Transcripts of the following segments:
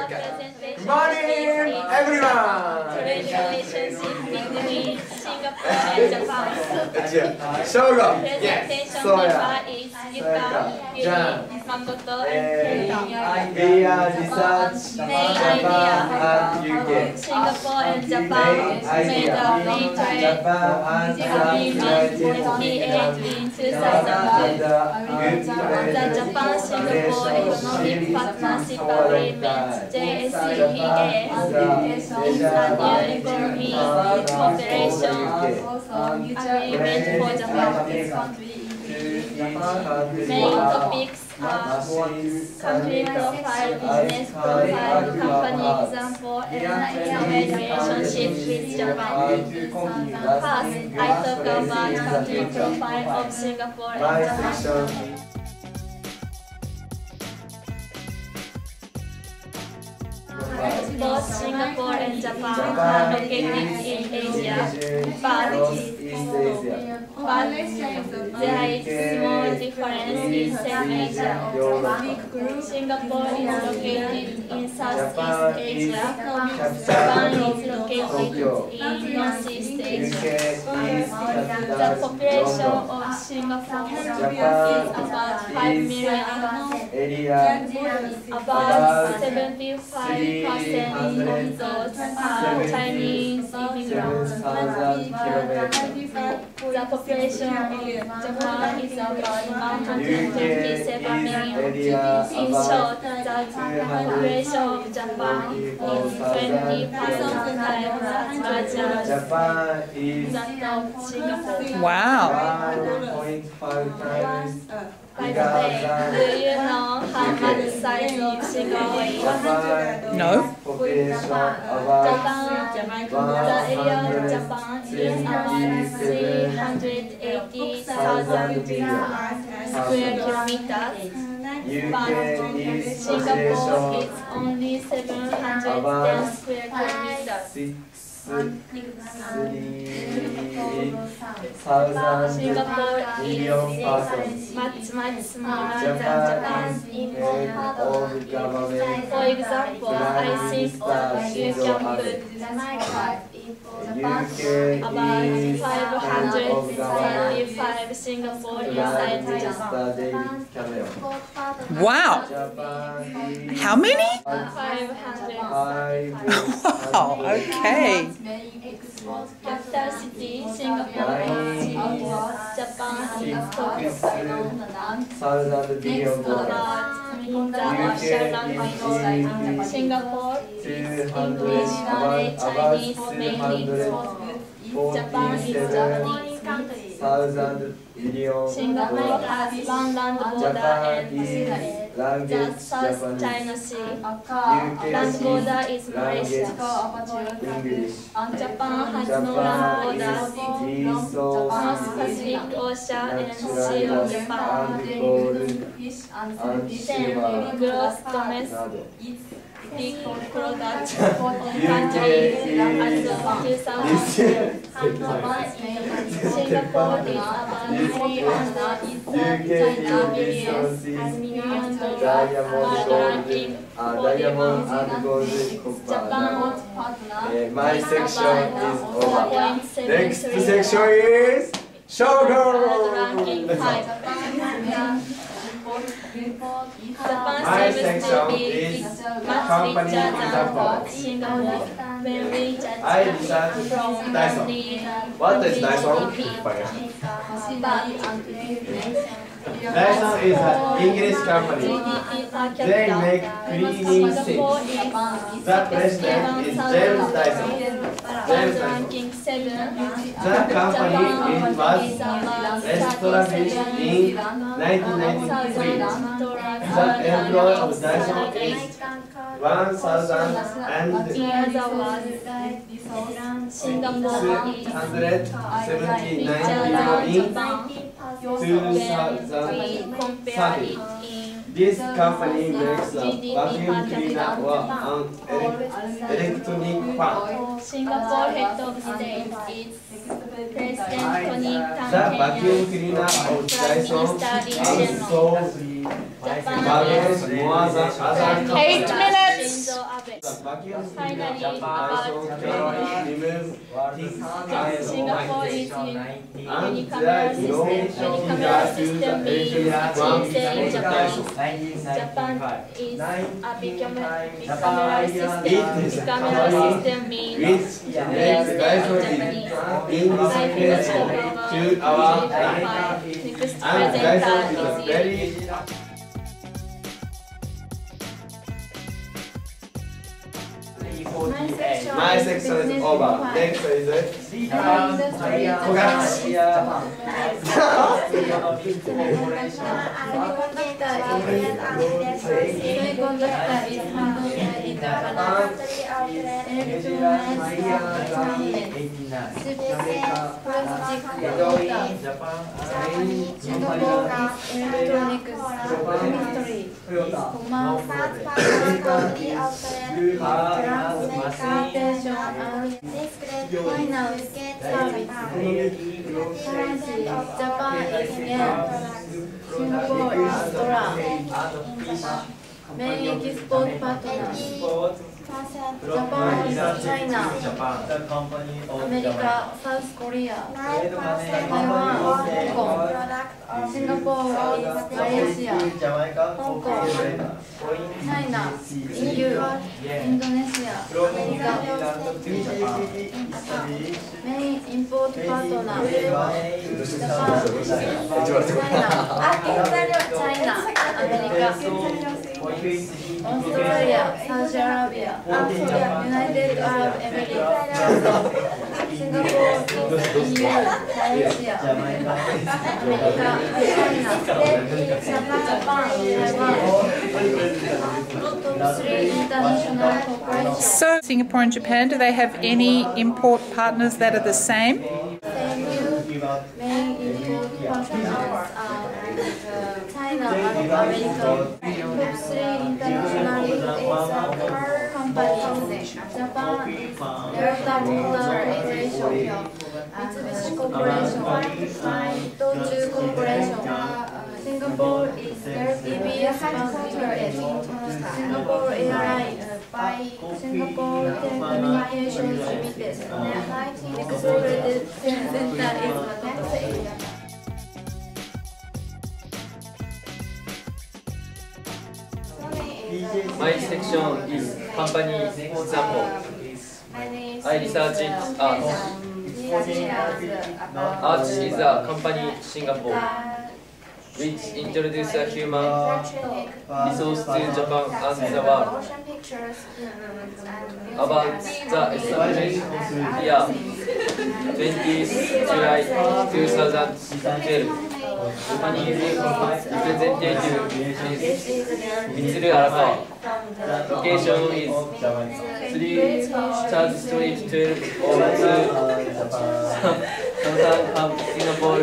Good morning, everyone. Trade relationship between Singapore and Japan. Shogo. Presentation member is Yuka, Yuri, Makoto, and Kenta. We are research Main Japan idea: and UK. Singapore and Japan made a free trade agreement FTA in 2002. The Japan-Singapore Economic Partnership Agreement (JSEPA) is a new economic cooperation agreement for Japan. Main topics are country profile, business profile, company example, and trade relationship with Japan. First, I talk about country profile of Singapore and Japan. Both Singapore and Japan are located in Asia, but there is small difference in South Asia. Singapore is located in Southeast Asia. Japan is located in Northeast Asia. The population of Singapore is about 5 million. About 75% of those are Chinese immigrants. The population of Japan is about 127 million. In short, the population of Japan is 20% times as larger than that of Singapore. Wow. By the way, do you know how much size of Singapore is? No. The area of Japan is about 380,000 square kilometers, but Singapore is only 710 square kilometers. Singapore is much smaller than Japan. For example, I think that you can put about 535 Singapore inside Japan. Wow. How many? 500. Wow. Okay. Capital city, Singapore is Japan is Tokyo. Next about in the official language, Singapore is English, Malay, Chinese mainly. Japan is Japanese country. Singapore has one land border and the South China Sea. Land border is Malaysia. Japan has no land border. North Pacific Ocean and Sea of Japan. Then gross domestic product country as of 2000. Singapore is about $330 million world ranking 41. Japan My section is over. 4.73 Next section is Shogo. world ranking 5. Japan My seems section to be is much company richer example. than Singapore when we judge I research from Dyson. the What is Dyson? Dyson is an English company. They make cleaning things. The president is James Dyson. World ranking 7. The company was established in 1993. The employee of Dyson is 1,079 people in 2030. This company makes a vacuum cleaner or an electronic fan. Singapore head of state is President Tony The vacuum cleaner of Dyson also values more than other 8 minutes. Finally, about Singapore is unicameral system means in Japan. Japan is a bicameral system. Bicameral system means Japanese. Next presenter is you. My section is over. Next is Main export partner. Japan is China, America, South Korea, Taiwan, Hong Kong, Singapore is Malaysia, Hong Kong, China, EU, Indonesia, America. Main import partner. China, America, Australia, Saudi Arabia, United Arab Emirates, Singapore, EU, Malaysia, America, China, Japan, Taiwan. Top 3 international corporations. So, Singapore and Japan, do they have any import partners that are the same? Main import partners are China and America. Top 3 international companies. Japan is Delta Motor Corporation, Mitsubishi Corporation, Tochu Corporation. Singapore is TBS Bank Limited, Singapore Airlines, Singapore Telecommunications Limited. Next center is My section is company example. I researched art. Art is a company Singapore which introduces a human resource to Japan and the world. About the establishment year 20th July 2012. Japanese representative is Mitsuru Arakawa. Location is 3 Church Street 1202, Southern Singapore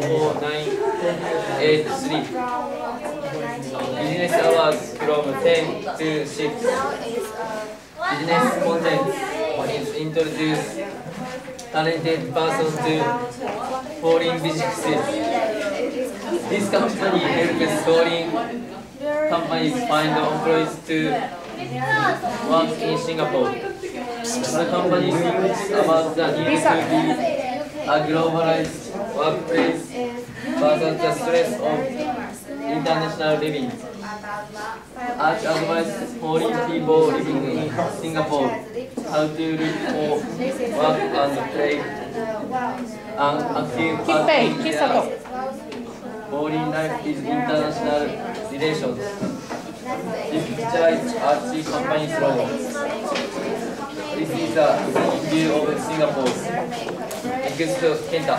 04983. Business hours from 10 to 6. Business content is introduce talented person to foreign businesses. This company helps foreign companies find employees to work in Singapore. The company thinks about the need to be a globalized workplace versus the stress of international living. Art advises foreign people living in Singapore how to look for work and play an active part in their foreign life is international relations. This picture is Archie company's logo. This is a view of Singapore. Next to Kenta.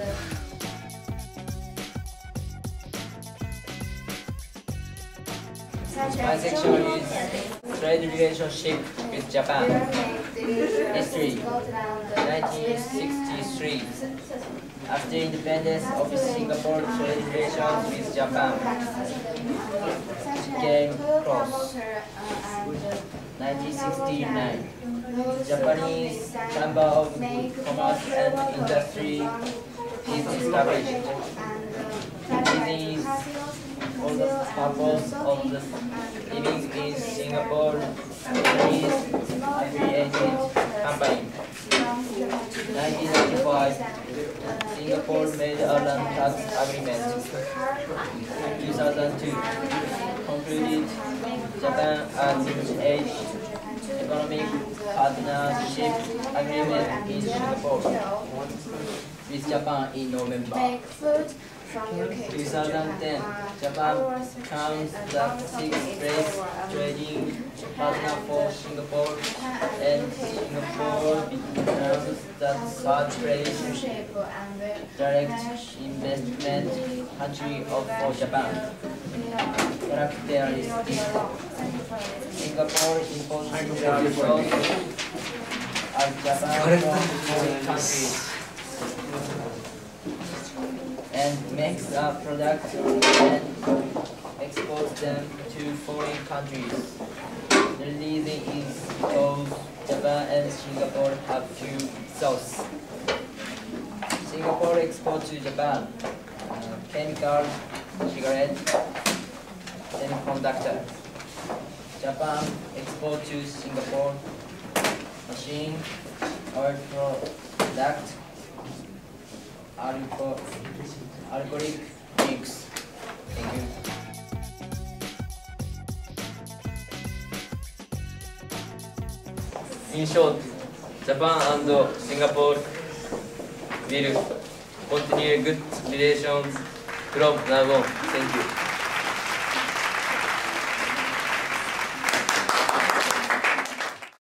My section is trade relationship with Japan. History 1963. After independence of Singapore, trade relations with Japan became close. 1969. Japanese Chamber of Commerce and Industry is established. It is for the purpose of the living in Singapore, Japanese affiliated company. 1995, Singapore made a land tax agreement. 2002, concluded Japan as its eighth economic partnership agreement in Singapore with Japan in November. 2010, Japan becomes the sixth place trading partner for Singapore, and Singapore becomes the third place direct investment country for Japan. Characteristics: Singapore imports resources as Japan from foreign countries and makes a product and exports them to foreign countries. The reason is because Japan and Singapore have two sources. Singapore exports to Japan chemicals, cigarettes, semiconductor. Japan exports to Singapore machine, oil product, alcoholic drinks. Thank you. In short, Japan and Singapore will continue good relations from now on. Thank you.